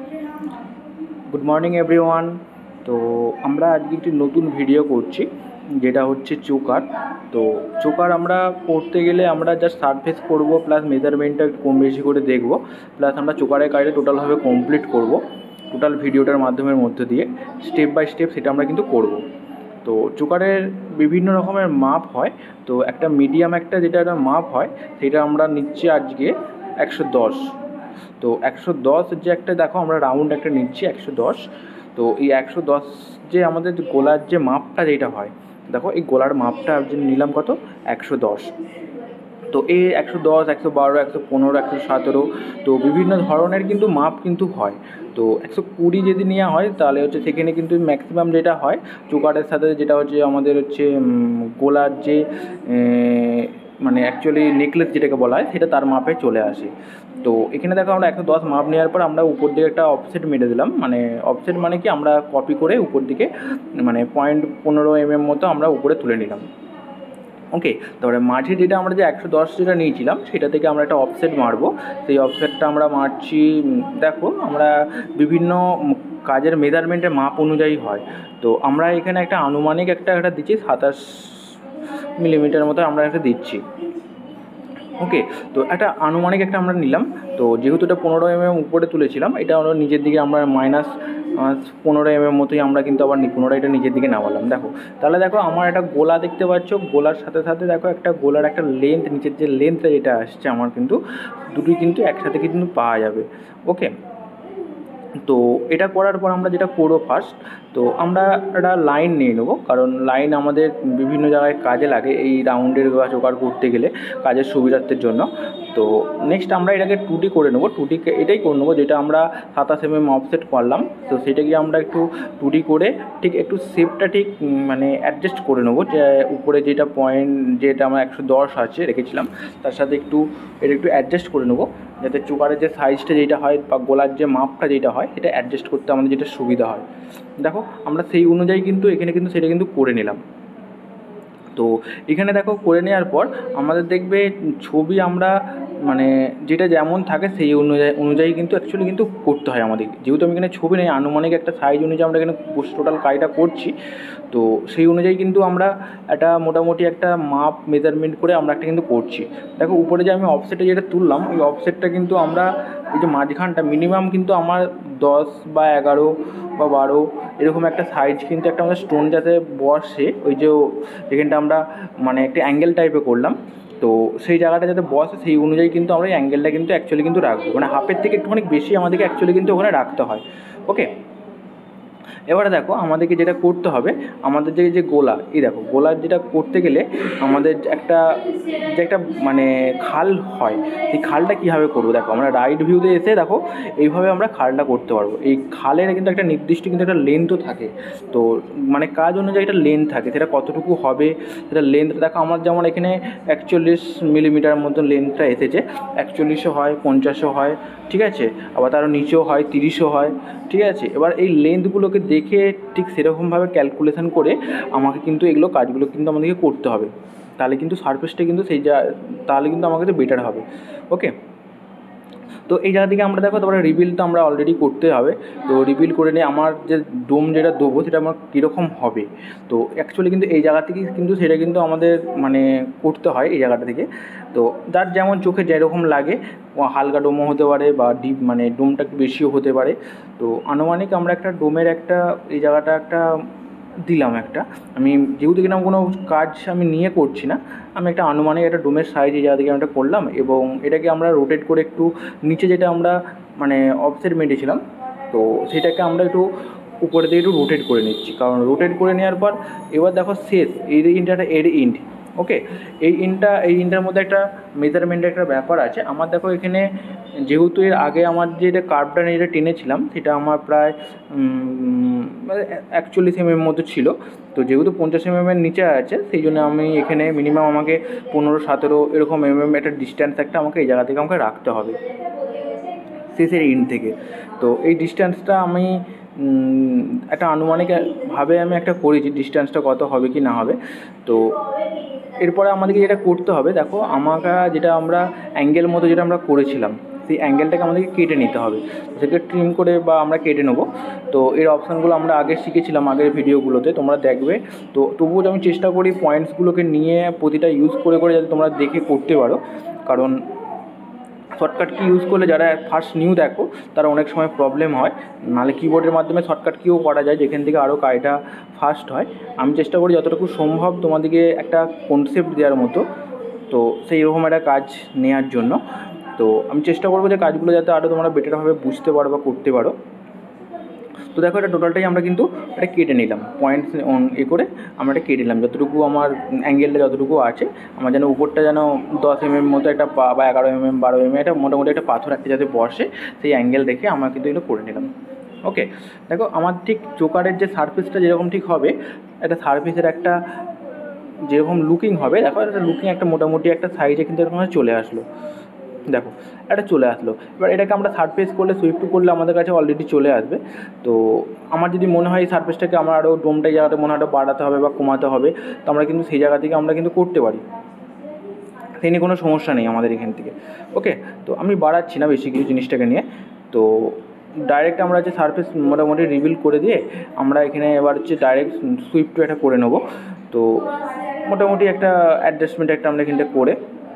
Good morning everyone. তো আমরা আজকে একটি নতুন ভিডিও করছি, যেটা হচ্ছে চোকার। তো চোকার আমরা করতে গেলে আমরা জাস্ট সারফেস করব, প্লাস মেজারমেন্টটা একটু কম বেশি করে দেখব, প্লাস আমরা চোকারের কাজটা টোটালভাবে কমপ্লিট করব টোটাল ভিডিওটার মাধ্যমের মধ্যে দিয়ে স্টেপ বাই স্টেপ সেটা আমরা কিন্তু করব। তো চোকারের বিভিন্ন রকমের মাপ হয়। তো একটা মিডিয়াম একটা যেটা একটা মাপ হয় সেটা আমরা নিচ্ছি আজকে 110। তো 110 যে একটা দেখো আমরা রাউন্ড একটা নিচ্ছি 110। তো এই 110 যে আমাদের গোলার যে মাপটা যেটা হয়, দেখো এই গোলার মাপটা যে নিলাম কত 110। তো এই 110, 112, 115, 117, তো বিভিন্ন ধরনের কিন্তু মাপ কিন্তু হয়। তো 120 যদি নেওয়া হয় তাহলে হচ্ছে সেখানে কিন্তু ম্যাক্সিমাম যেটা হয় চোকারের সাথে যেটা হচ্ছে আমাদের হচ্ছে গোলার যে মানে অ্যাকচুয়ালি নেকলেস যেটাকে বলা হয় সেটা তার মাপে চলে আসে। তো এখানে দেখো আমরা 110 মাপ নেওয়ার পর আমরা উপর দিকে একটা অফসেট মেরে দিলাম। মানে অফসেট মানে কি, আমরা কপি করে উপর দিকে মানে 0.15 মতো আমরা উপরে তুলে নিলাম। ওকে, তারপরে মাঝে যেটা আমরা যে 110 যেটা নিয়েছিলাম সেটা থেকে আমরা একটা অফসেট মারবো। সেই অফসেটটা আমরা মারছি, দেখো আমরা বিভিন্ন কাজের মেজারমেন্টের মাপ অনুযায়ী হয়। তো আমরা এখানে একটা আনুমানিক একটা দিচ্ছি 27 মিলিমিটার মতো আমরা একটা দিচ্ছি। ওকে, তো একটা আনুমানিক একটা আমরা নিলাম। তো যেহেতু এটা 15 উপরে তুলেছিলাম, এটা আমরা নিজের দিকে আমরা -15 মতোই আমরা কিন্তু আবার পুনরায় এটা নিজের দিকে নামালাম। দেখো তাহলে দেখো আমার একটা গোলা দেখতে পাচ্ছ, গোলার সাথে সাথে দেখো একটা গোলার একটা লেন্থ, নিচের যে লেন্থটা যেটা আসছে আমার কিন্তু দুটোই কিন্তু একসাথে কিন্তু পাওয়া যাবে। ওকে, তো এটা করার পর আমরা যেটা করবো ফার্স্ট, তো আমরা একটা লাইন নিয়ে নেবো, কারণ লাইন আমাদের বিভিন্ন জায়গায় কাজে লাগে এই রাউন্ডের বা চোকার করতে গেলে কাজের সুবিধার্থের জন্য। তো নেক্সট আমরা এটাকে 2D করে নেবো। 2D এটাই করে নেবো যেটা আমরা 27 অফসেট করলাম। তো সেটাকে আমরা একটু 2D করে ঠিক একটু শেপটা ঠিক মানে অ্যাডজাস্ট করে নেবো, যে উপরে যেটা পয়েন্ট যেটা আমরা 110 আছে রেখেছিলাম তার সাথে এটা একটু অ্যাডজাস্ট করে নেবো, যাতে চোকারের যে সাইজটা যেটা হয় বা গোলার যে মাপটা যেটা হয় সেটা অ্যাডজাস্ট করতে আমাদের যেটা সুবিধা হয়। দেখো আমরা সেই অনুযায়ী কিন্তু এখানে কিন্তু সেটা কিন্তু করে নিলাম। তো এখানে দেখো করে নেওয়ার পর আমাদের দেখবে ছবি আমরা মানে যেটা যেমন থাকে সেই অনুযায়ী কিন্তু অ্যাকচুয়ালি কিন্তু করতে হয় আমাদের। যেহেতু আমি এখানে ছবি নেই, আনুমানিক একটা সাইজ অনুযায়ী আমরা এখানে টোটাল কাজটা করছি। তো সেই অনুযায়ী কিন্তু আমরা একটা মোটামুটি একটা মাপ মেজারমেন্ট করে আমরা একটা কিন্তু করছি। দেখো উপরে যে আমি অফসেটে যেটা তুললাম ওই অফসেটটা কিন্তু আমরা এই যে মাঝখানটা মিনিমাম কিন্তু আমার 10 বা 11 বা 12 এরকম একটা সাইজ কিন্তু একটা আমাদের স্টোন যাতে বসে, ওই যে যেখানটা আমরা মানে একটা অ্যাঙ্গেল টাইপে করলাম, তো সেই জায়গাটা যাতে বসে সেই অনুযায়ী কিন্তু আমরা এই অ্যাঙ্গেলটা কিন্তু অ্যাকচুয়ালি কিন্তু রাখবো, মানে হাফের থেকে একটুখানি বেশি আমাদেরকে অ্যাকচুয়ালি কিন্তু ওখানে রাখতে হয়। ওকে, এবারে দেখো আমাদেরকে যেটা করতে হবে, আমাদের যে গোলা, এই দেখো গোলার যেটা করতে গেলে আমাদের একটা মানে খাল হয়, সেই খালটা কীভাবে করবো, দেখো আমরা রাইট ভিউতে এসে দেখো এইভাবে আমরা খালটা করতে পারবো। এই খালের কিন্তু একটা নির্দিষ্ট কিন্তু একটা লেন্থও থাকে। তো মানে কাজ অনুযায়ী একটা লেন্থ থাকে, সেটা কতটুকু হবে সেটা লেন্থ দেখো আমার যেমন এখানে 41 মিলিমিটার মতো লেন্থটা এসেছে। 41ও হয়, 50ও হয়, ঠিক আছে, আবার তারও নিচেও হয়, 30ও হয়, ঠিক আছে। এবার এই লেন্থগুলোকে দেখে ঠিক সেরকমভাবে ক্যালকুলেশন করে আমাকে কিন্তু এগুলো কাজগুলো কিন্তু আমাদেরকে করতে হবে, তাহলে কিন্তু সারফেসটা কিন্তু তাহলে কিন্তু আমাকে তো বেটার হবে। ওকে, তো এই জায়গা থেকে আমরা দেখো তারপরে রিবিল তো আমরা অলরেডি করতে হবে। তো রিবিল করে নিয়ে আমার যে ডোম যেটা দেবো সেটা আমার কীরকম হবে, তো অ্যাকচুয়ালি কিন্তু এই জায়গা থেকেই কিন্তু সেটা কিন্তু আমাদের মানে করতে হয় এই জায়গাটা থেকে। তো যার যেমন চোখে যেরকম লাগে, হালকা ডোমও হতে পারে বা ডিপ মানে ডোমটা একটু বেশিও হতে পারে। তো আনুমানিক আমরা একটা ডোমের একটা এই জায়গাটা একটা দিলাম একটা, আমি যেহেতু কিনা কোনো কাজ আমি নিয়ে করছি না, আমি একটা আনুমানিক একটা ডোমের সাইজ এই জায়গা থেকে আমি একটা করলাম, এবং এটাকে আমরা রোটেট করে একটু নিচে যেটা আমরা মানে অফসেট মেরেছিলাম তো সেটাকে আমরা একটু উপরে দিয়ে একটু রোটেট করে নিচ্ছি। কারণ রোটেট করে নেওয়ার পর এবার দেখো শেষ এই ইন্টটা এর ইন্ট। ওকে, এই ইন্টার মধ্যে একটা মেজারমেন্টের একটা ব্যাপার আছে আমার। দেখো এখানে যেহেতু এর আগে আমার যেটা কার্ভটা যেটা টেনেছিলাম সেটা আমার প্রায় 41 মতো ছিল। তো যেহেতু 50 নিচে আছে সেই জন্য আমি এখানে মিনিমাম আমাকে 15-17 এরকম একটা ডিস্ট্যান্স একটা আমাকে এই জায়গা থেকে আমাকে রাখতে হবে শেষের ইন্ট থেকে। তো এই ডিস্ট্যান্সটা আমি একটা আনুমানিকভাবে আমি একটা করেছি ডিস্ট্যান্সটা কত হবে কি না হবে। তো এরপরে আমাদেরকে যেটা করতে হবে, দেখো আমাকে যেটা আমরা অ্যাঙ্গেল মতো যেটা আমরা করেছিলাম সেই অ্যাঙ্গেলটাকে আমাদেরকে কেটে নিতে হবে, সেটাকে ট্রিম করে বা আমরা কেটে নেবো। তো এর অপশানগুলো আমরা আগে শিখেছিলাম আগের ভিডিওগুলোতে, তোমরা দেখবে। তো তবুও আমি চেষ্টা করি পয়েন্টসগুলোকে নিয়ে প্রতিটা ইউজ করে করে যাতে তোমরা দেখে করতে পারো, কারণ শর্টকাট কি ইউজ করলে যারা ফার্স্ট নিউ দেখো তারা অনেক সময় প্রবলেম হয়, নাহলে কিবোর্ডের মাধ্যমে শর্টকাট কিও করা যায় যেখান থেকে আরও কাজটা ফাস্ট হয়। আমি চেষ্টা করি যতটুকু সম্ভব তোমাদেরকে একটা কনসেপ্ট দেওয়ার মতো, তো সেই রকম একটা কাজ নেওয়ার জন্য। তো আমি চেষ্টা করবো যে কাজগুলো যাতে আরও তোমরা বেটারভাবে বুঝতে পারো বা করতে পারো। তো দেখো এটা টোটালটাই আমরা কিন্তু এটা কেটে নিলাম, পয়েন্টস করে আমরা এটা কেটে নিলাম, যতটুকু আমার অ্যাঙ্গেলটা যতটুকু আছে আমার যেন উপরটা যেন 10 mm মতো একটা বা 11 mm 12 mm একটা মোটামুটি একটা পাথর একটা যাতে বসে সেই অ্যাঙ্গেল দেখে আমরা কিন্তু এগুলো করে নিলাম। ওকে, দেখো আমার ঠিক চোকারের যে সারফেসটা যেরকম ঠিক হবে, একটা সারফেসের একটা যেরকম লুকিং হবে, দেখো একটা লুকিং একটা মোটামুটি একটা সাইজে কিন্তু এরকম চলে আসলো, দেখো এটা চলে আসলো। এবার এটাকে আমরা সারফেস করলে সুইফট করলে আমাদের কাছে অলরেডি চলে আসবে। তো আমার যদি মনে হয় এই সারফেসটাকে আমার আরও ডোমটা এই জায়গাটা মনে হয় আরও বাড়াতে হবে বা কমাতে হবে, তো আমরা কিন্তু সেই জায়গা থেকে আমরা কিন্তু করতে পারি, সেই নিয়ে কোনো সমস্যা নেই আমাদের এখান থেকে। ওকে, তো আমি বাড়াচ্ছি না বেশি কিছু জিনিসটাকে নিয়ে। তো ডাইরেক্ট আমরা যে সারফেস মোটামুটি রিভিল করে দিয়ে আমরা এখানে এবার হচ্ছে ডাইরেক্ট সুইফট একটা করে নেবো। তো মোটামুটি একটা অ্যাডজাস্টমেন্ট একটা আমরা এখানটা করে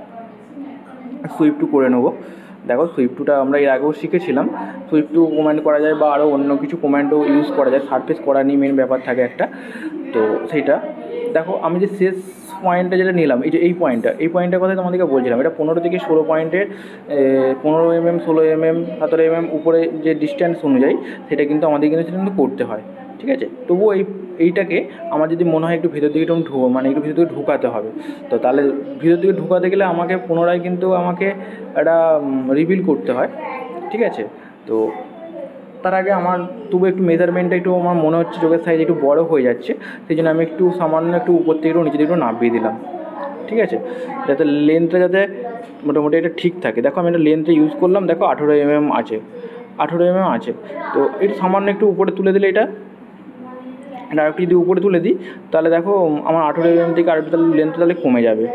সুইপ টু করে নেবো। দেখো সুইপ টুটা আমরা এর আগেও শিখেছিলাম, সুইপ টু কমান্ড করা যায় বা আরও অন্য কিছু কমান্ডও ইউজ করা যায়, সারফেস করা নিয়ে মেন ব্যাপার থাকে একটা। তো সেইটা দেখো আমি যে শেষ পয়েন্টটা যেটা নিলাম, এই পয়েন্টটার কথা তোমাদেরকে বলছিলাম, এটা 15 থেকে 16 পয়েন্টের 15 mm 16 mm 17 mm উপরে যে ডিস্ট্যান্স অনুযায়ী সেটা কিন্তু আমাদের কিন্তু করতে হয়, ঠিক আছে। তবুও এইটাকে আমার যদি মনে হয় একটু ভেতর দিকে একটু একটু ভেতর দিকে ঢুকাতে হবে, তো তাহলে ভিতর দিকে ঢুকাতে গেলে আমাকে পুনরায় কিন্তু আমাকে একটা রিভিল করতে হয়, ঠিক আছে। তো তার আগে আমার তবু একটু মেজারমেন্টটা একটু আমার মনে হচ্ছে চোখের সাইজ একটু বড় হয়ে যাচ্ছে, সেই জন্য আমি একটু সামান্য একটু উপর থেকে একটু নিচে দিকে একটু নামিয়ে দিলাম, ঠিক আছে, যাতে লেন্থটা যাতে মোটামুটি এটা ঠিক থাকে। দেখো আমি একটা লেন্থটা ইউজ করলাম, দেখো 18 mm আছে, 18 mm আছে। তো একটু সামান্য একটু উপরে তুলে দিলে এটা ডাইরেক্ট যদি উপরে তুলে দিই তাহলে দেখো আমার 18 mm থেকে আর তাহলে লেন্থটা তাহলে কমে যাবে।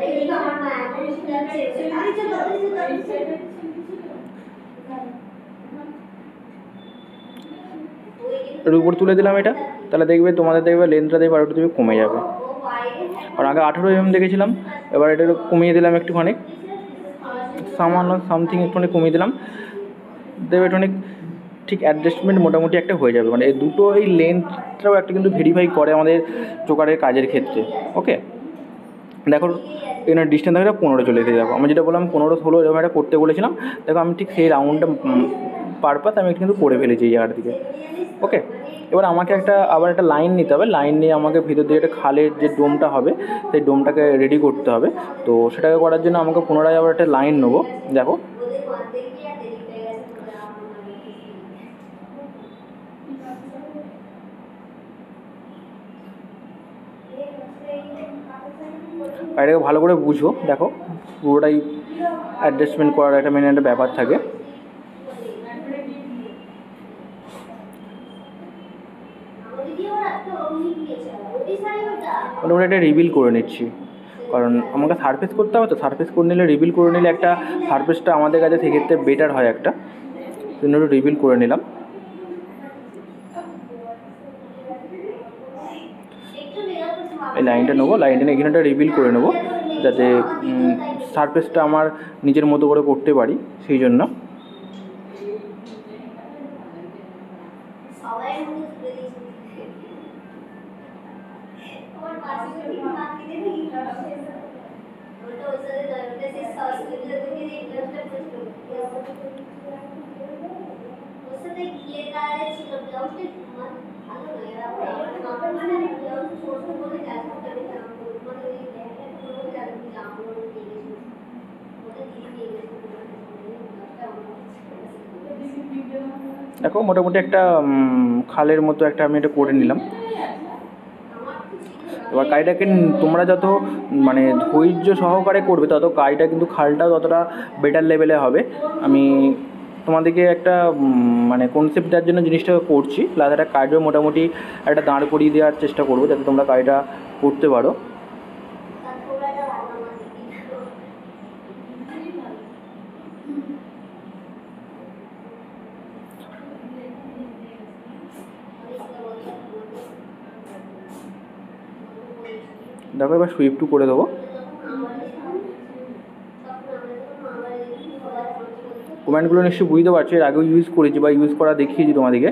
এর উপর তুলে দিলাম এটা, তাহলে দেখবে তোমাদের দেখবে লেন্থটা দেখবে আরেকটু দেখবে কমে যাবে। আর আগে 18 mm দেখেছিলাম, এবার এটা কমিয়ে দিলাম একটুখানি, সামান্য সামথিং একটুখানি কমিয়ে দিলাম, দেখবে একটুখানি ঠিক অ্যাডজাস্টমেন্ট মোটামুটি একটা হয়ে যাবে। মানে এই দুটো এই লেন্থটাও একটা কিন্তু ভেরিফাই করে আমাদের চোকারের কাজের ক্ষেত্রে। ওকে, দেখো এখানে ডিস্টেন্স থাকে 15 চলে এসে যাবো, আমি যেটা বললাম 15 16 এরকম একটা করতে বলেছিলাম, দেখো আমি ঠিক সেই রাউন্ডটা পারপাস আমি কিন্তু করে ফেলেছি এই জায়গার দিকে। ওকে, এবার আমাকে আবার একটা লাইন নিতে হবে, লাইন নিয়ে আমাকে ভিতর দিকে একটা খালের যে ডোমটা হবে সেই ডোমটাকে রেডি করতে হবে। তো সেটাকে করার জন্য আমাকে পুনরায় আবার একটা লাইন নেবো। দেখো এটাকে ভালো করে বুঝো, দেখো পুরোটাই অ্যাডজাস্টমেন্ট করার একটা মেন একটা ব্যাপার থাকে। মোটামুটি একটা রিভিল করে নিচ্ছি, কারণ আমাকে সারফেস করতে হবে, তো সারফেস করে নিলে রিভিল করে নিলে একটা সারফেসটা আমাদের কাছে সেক্ষেত্রে বেটার হয় একটা, জন্য একটু রিভিল করে নিলাম। এই লাইনটা নেবো, লাইনটা নিয়ে এখানে একটা রিভিল করে নেবো যাতে সারফেসটা আমার নিজের মতো করে করতে পারি, সেই জন্য। দেখো মোটামুটি একটা খালের মতো একটা আমি এটা করে নিলাম। এবার কাজটাকে তোমরা যত ধৈর্য সহকারে করবে তত কাজটা কিন্তু খালটা ততটা বেটার লেভেলে হবে। আমি তোমাদেরকে একটা কনসেপ্ট দেওয়ার জন্য জিনিসটা করছি, প্লাস একটা কাজও মোটামুটি একটা দাঁড় করিয়ে দেওয়ার চেষ্টা করবো যাতে তোমরা কাজটা করতে পারো। দেখো এবার সুইপ টু করে দেবো। কমেন্টগুলো নিশ্চয়ই বুঝতে পারছো, এর আগেও ইউজ করেছি বা ইউজ করা দেখিয়েছি তোমাদেরকে।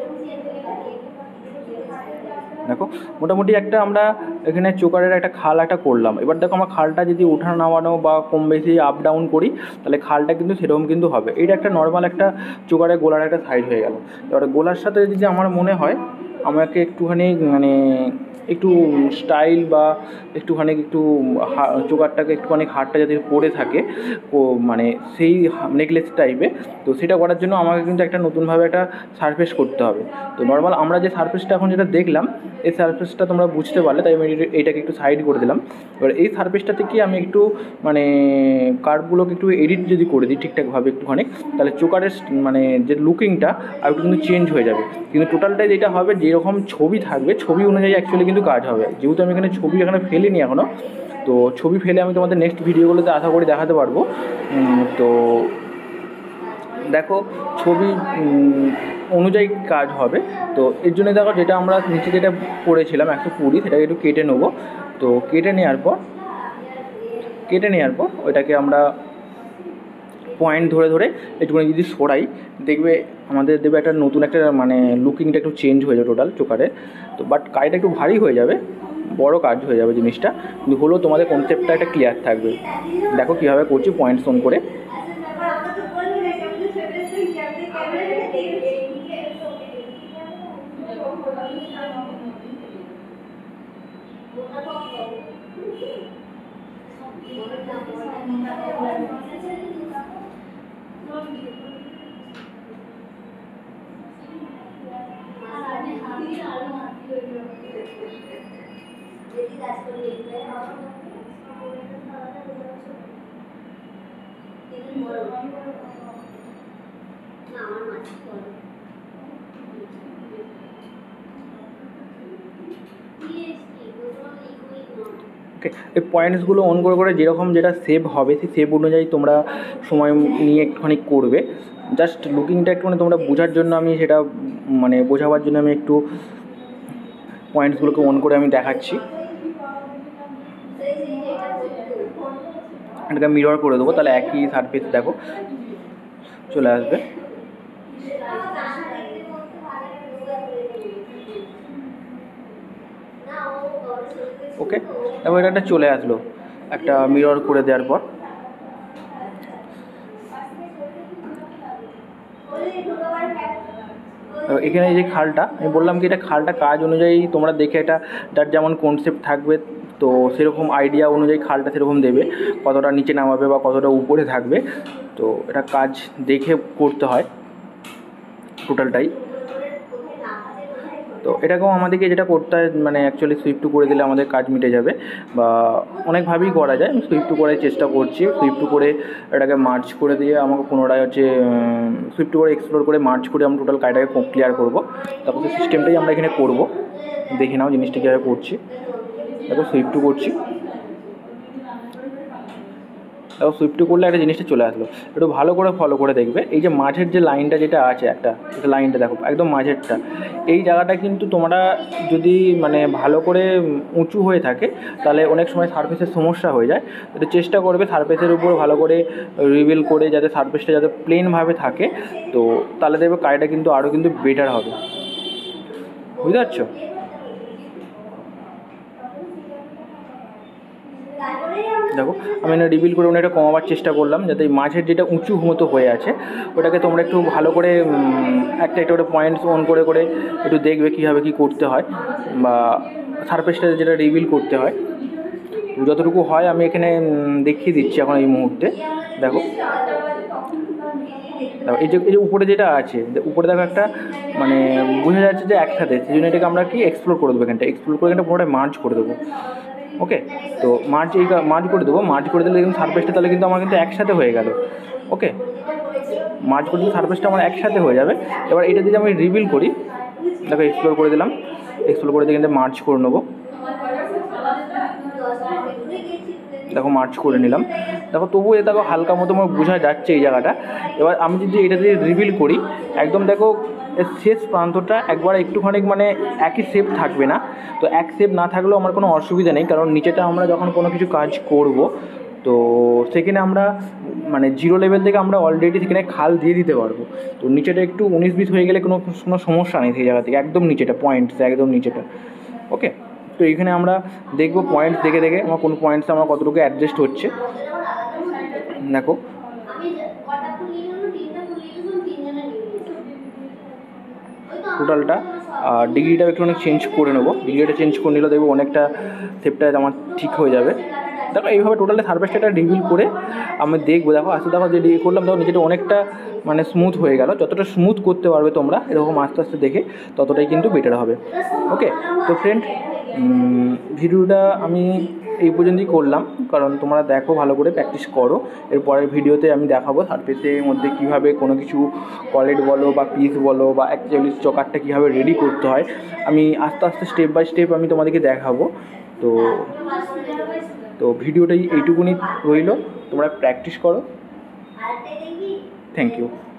দেখো মোটামুটি একটা আমরা এখানে চোকারের একটা খাল একটা করলাম। এবার দেখো আমরা খালটা যদি ওঠানো নামানো বা কম বেশি আপ ডাউন করি তাহলে খালটা কিন্তু সেরকম কিন্তু হবে। এটা একটা নর্মাল একটা চোকারের গোলার একটা সাইড হয়ে গেল। এবার গোলার সাথে যদি আমার মনে হয় আমাকে একটুখানি মানে একটু স্টাইল বা একটু চোকারটাকে একটুখানি হাড়টা যাতে পড়ে থাকে মানে সেই নেকলেস টাইপে, তো সেটা করার জন্য আমাকে কিন্তু একটা নতুনভাবে একটা সারফেস করতে হবে। তো নর্মাল আমরা যে সারফেসটা এখন যেটা দেখলাম এই সারফেসটা তোমরা বুঝতে পারলে, তাই আমি এইটাকে একটু সাইড করে দিলাম। এবার এই সারফেসটা থেকে আমি একটু মানে কার্ভগুলোকে একটু এডিট যদি করে দিই ঠিকঠাকভাবে একটুখানি, তাহলে চোকারের মানে যে লুকিংটা আর একটু কিন্তু চেঞ্জ হয়ে যাবে। কিন্তু টোটালটাই যেটা হবে যেরকম ছবি থাকবে ছবি অনুযায়ী অ্যাকচুয়ালি কিন্তু কাজ হবে। যেহেতু আমি এখানে ছবি ফেলিনি এখনও, তো ছবি ফেলে আমি তোমাদের নেক্সট ভিডিওগুলোতে আশা করি দেখাতে পারবো। তো দেখো ছবি অনুযায়ী কাজ হবে। তো এর জন্য দেখো যেটা আমরা নিচে যেটা করেছিলাম 120 সেটাকে একটু কেটে নেবো। তো কেটে নেওয়ার পর ওইটাকে আমরা পয়েন্ট ধরে ধরে একটুখানি যদি সরাই দেখবে আমাদের দেবে একটা নতুন একটা মানে লুকিংটা একটু চেঞ্জ হয়ে যাবে টোটাল চোকারে। তো বাট কাজটা একটু ভারী হয়ে যাবে, বড় কাজ হয়ে যাবে জিনিসটা, কিন্তু হলেও তোমাদের কনসেপ্টটা একটা ক্লিয়ার থাকবে। দেখো কীভাবে করছি পয়েন্ট অন করে। ওকে, এই পয়েন্টসগুলো অন করে করে যেরকম যেটা সেভ হবে সেই সেভ অনুযায়ী তোমরা সময় নিয়ে একটুখানি করবে। জাস্ট লুকিংটা একটুখানি তোমরা বোঝার জন্য আমি সেটা মানে বোঝাবার জন্য আমি একটু পয়েন্টসগুলোকে অন করে আমি দেখাচ্ছি। এটাকে মিরর করে দেবো, তাহলে একই সারফেস দেখো চলে আসবে। ওকে, এবার এটা একটা চলে আসলো একটা মিরর করে দেওয়ার পর। এখানে এই যে খালটা আমি বললাম কি এটা খালটা কাজ অনুযায়ী তোমরা দেখে এটা যার যেমন কনসেপ্ট থাকবে তো সেরকম আইডিয়া অনুযায়ী খালটা সেরকম দেবে, কতটা নিচে নামাবে বা কতটা উপরে থাকবে। তো এটা কাজ দেখে করতে হয় টোটালটাই। তো এটাকেও আমাদেরকে যেটা করতে হয় মানে অ্যাকচুয়ালি সুইপ টু করে দিলে আমাদের কাজ মিটে যাবে, বা অনেকভাবেই করা যায়। আমি সুইপ টু করার চেষ্টা করছি। সুইপ টু করে এটাকে মার্চ করে দিয়ে আমাকে পুনরায় হচ্ছে সুইপ টু করে এক্সপ্লোর করে মার্চ করে আমরা টোটাল কাজটাকে ক্লিয়ার করবো। তারপর সেই সিস্টেমটাই আমরা এখানে করব। দেখে নাও জিনিসটা কীভাবে করছি। তারপর সুইপ টু করছি, তারপর সুইপ টু করলে একটা জিনিসটা চলে আসলো। একটু ভালো করে ফলো করে দেখবে এই যে মাঝের যে লাইনটা যেটা আছে একটা লাইনটা দেখো একদম মাঝেরটা, এই জায়গাটা কিন্তু তোমরা যদি মানে ভালো করে উঁচু হয়ে থাকে তাহলে অনেক সময় সারফেসের সমস্যা হয়ে যায়। একটু চেষ্টা করবে সারফেসের উপর ভালো করে রিভিল করে যাতে সারফেসটা যাতে প্লেনভাবে থাকে, তো তাহলে দেখবে কাজটা কিন্তু আরও কিন্তু বেটার হবে। বুঝতে পারছো? দেখো আমি এটা রিভিল করে এটা কমাবার চেষ্টা করলাম যাতে মাঝের যেটা উঁচু মতো হয়ে আছে ওটাকে তোমরা একটু ভালো করে একটা করে পয়েন্টস অন করে করে একটু দেখবে কীভাবে কী করতে হয় বা সারফেসটা যেটা রিভিল করতে হয় যতটুকু হয় আমি এখানে দেখিয়ে দিচ্ছি এখন এই মুহূর্তে। দেখো দেখো এই যে উপরে যেটা আছে উপরে দেখো একটা মানে বোঝা যাচ্ছে যে একসাথে, সেই জন্য এটাকে আমরা কি এক্সপ্লোর করে দেবো। এখানটা এক্সপ্লোর করে এখানটা পুরোটা মার্জ করে দেবো। ওকে, তো মার্জ করে দেবো। মার্জ করে দিলে কিন্তু সারফেসটা তাহলে কিন্তু আমার কিন্তু একসাথে হয়ে গেল। ওকে, মার্জ করে দিলে সারফেসটা আমার একসাথে হয়ে যাবে। এবার এটা যদি আমি রিভিল করি দেখো এক্সপ্লোর করে দিলাম, এক্সপ্লোর করে দিয়ে কিন্তু মার্জ করে নেবো। দেখো মার্চ করে নিলাম। দেখো তবুও দেখো হালকা মতো আমার বোঝা যাচ্ছে এই জায়গাটা। এবার আমি যদি এটা দিয়ে রিভিল করি একদম দেখো এর শেষ প্রান্তটা একবার একটুখানি মানে একই শেপ থাকবে না। তো এক শেপ না থাকলেও আমার কোনো অসুবিধা নেই, কারণ নিচেটা আমরা যখন কোনো কিছু কাজ করব তো সেখানে আমরা মানে জিরো লেভেল থেকে আমরা অলরেডি সেখানে খাল দিয়ে দিতে পারবো। তো নিচেটা একটু 19-20 হয়ে গেলে কোনো সমস্যা নেই সেই জায়গা থেকে, একদম নিচেটা পয়েন্টস একদম নিচেটা। ওকে, তো এইখানে আমরা দেখবো পয়েন্টস দেখে দেখে আমার কোন পয়েন্টসে আমার কতটুকু অ্যাডজাস্ট হচ্ছে। দেখো টোটালটা ডিগ্রিটাও একটু অনেক চেঞ্জ করে নেবো, ডিগ্রিটা চেঞ্জ করে নিলেও দেখবো অনেকটা শেপটা আমার ঠিক হয়ে যাবে। দেখো এইভাবে টোটালটা সারফেসটা রিভিল করে আমি দেখবো। দেখো আস্তে দেখো যে ডিগ্রি করলাম তখন নিচেটা অনেকটা মানে স্মুথ হয়ে গেল। যতটা স্মুথ করতে পারবে তোমরা এরকম আস্তে আস্তে দেখে ততটাই কিন্তু বেটার হবে। ওকে, তো ফ্রেন্ড ভিডিওটা আমি এই পর্যন্তই করলাম, কারণ তোমরা দেখো ভালো করে প্র্যাকটিস করো। এরপরের ভিডিওতে আমি দেখাবো সারফেসের মধ্যে কীভাবে কোনো কিছু কলেট বলো বা পিস বলো বা অ্যাকচুয়ালি চকারটা কীভাবে রেডি করতে হয় আমি আস্তে আস্তে স্টেপ বাই স্টেপ আমি তোমাদেরকে দেখাবো। তো ভিডিওটাই এইটুকুনি রইল, তোমরা প্র্যাকটিস করো। Thank you.